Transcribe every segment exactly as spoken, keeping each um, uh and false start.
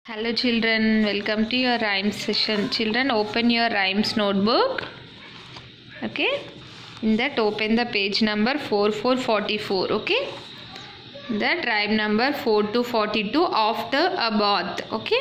Hello children, welcome to your rhymes session. Children, open your rhymes notebook. Okay, in that open the page number four four forty-four. Okay, that rhyme number four to forty-two after a bath. Okay,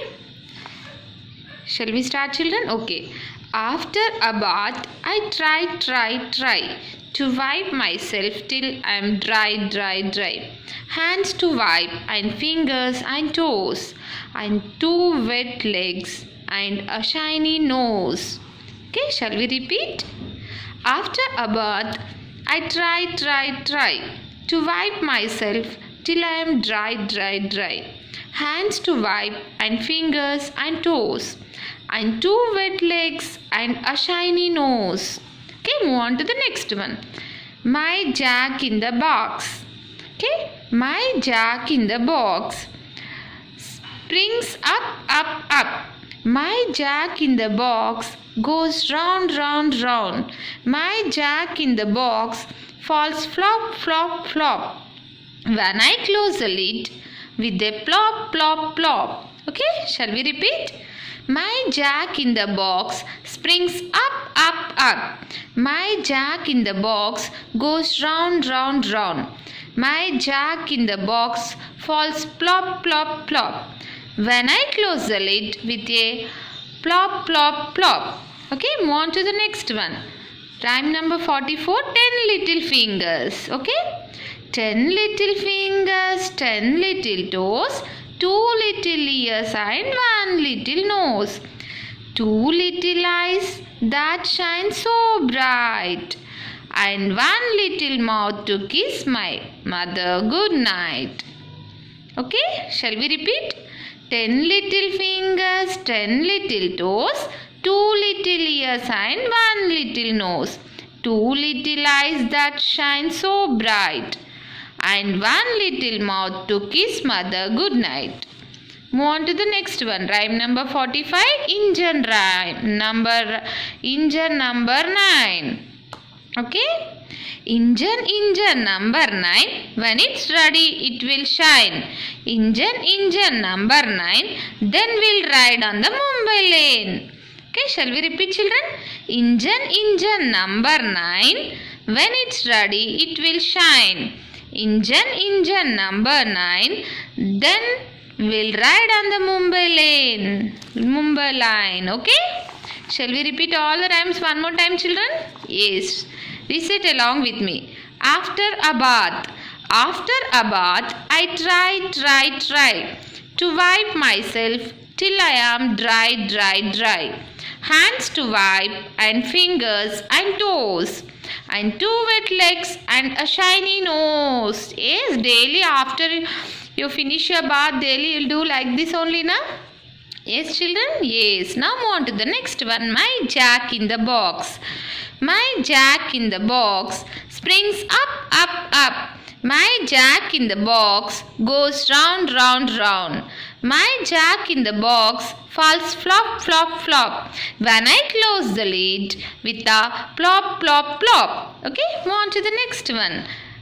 shall we start children? Okay, after a bath I try try try to wipe myself till I am dry dry dry. Hands to wipe and fingers and toes and two wet legs and a shiny nose. Okay, shall we repeat? After a bath I try try try to wipe myself till I am dry dry dry. Hands to wipe and fingers and toes and two wet legs and a shiny nose. Okay, move on to the next one. My jack in the box. Okay, my jack in the box springs up, up, up. My jack in the box goes round, round, round. My jack in the box falls flop, flop, flop. When I close the lid with a plop, plop, plop. Okay, shall we repeat? My jack in the box springs up, up, up. My jack in the box goes round, round, round. My jack in the box falls plop, plop, plop. When I close the lid with a plop, plop, plop. Okay, move on to the next one. Rhyme number forty-four, ten little fingers. Okay, ten little fingers, ten little toes, two little ears and one little nose. Two little eyes that shine so bright. And one little mouth to kiss my mother good night. Okay, shall we repeat? Ten little fingers, ten little toes, two little ears and one little nose. Two little eyes that shine so bright. And one little mouth to kiss mother good night. Move on to the next one. Rhyme number forty-five. Engine rhyme. Number, engine number nine. Okay. Engine, engine number nine. When it's ready, it will shine. Engine, engine number nine. Then we'll ride on the Mumbai lane. Okay, shall we repeat children? Engine, engine number nine. When it's ready, it will shine. Engine, engine number nine. Then we'll ride on the Mumbai lane. Mumbai line. Okay? Shall we repeat all the rhymes one more time children? Yes. Recite along with me. After a bath. After a bath, I try, try, try to wipe myself till I am dry, dry, dry. Hands to wipe and fingers and toes and two wet legs and a shiny nose. Yes, daily after you finish your bath, daily you'll do like this only, na? Yes, children? Yes. Now move on to the next one. My jack in the box. My jack in the box springs up, up, up. My jack in the box goes round, round, round. My jack in the box falls flop, flop, flop. When I close the lid with a plop, plop, plop. Okay, move on to the next one.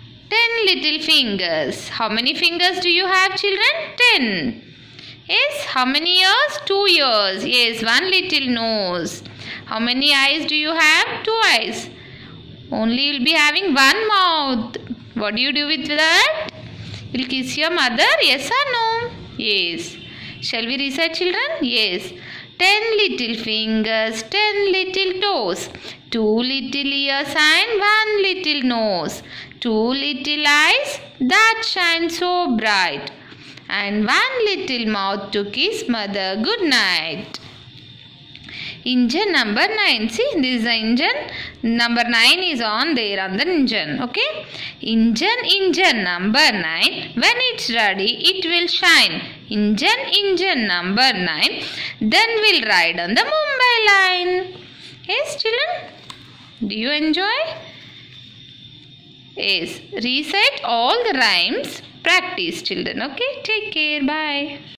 Ten little fingers. How many fingers do you have children? Ten. Yes, how many ears? Two ears. Yes, one little nose. How many eyes do you have? Two eyes. Only you will be having one mouth. What do you do with that? You will kiss your mother? Yes or no? Yes. Shall we recite children? Yes. Ten little fingers, ten little toes, two little ears and one little nose, two little eyes that shine so bright, and one little mouth to kiss mother good night. Engine number nine. See, this is the engine. Number nine is on there on the engine. Okay. Engine, engine number nine. When it's ready, it will shine. Engine, engine number nine. Then we'll ride on the Mumbai line. Yes, children? Do you enjoy? Yes. Recite all the rhymes. Practice, children. Okay. Take care. Bye.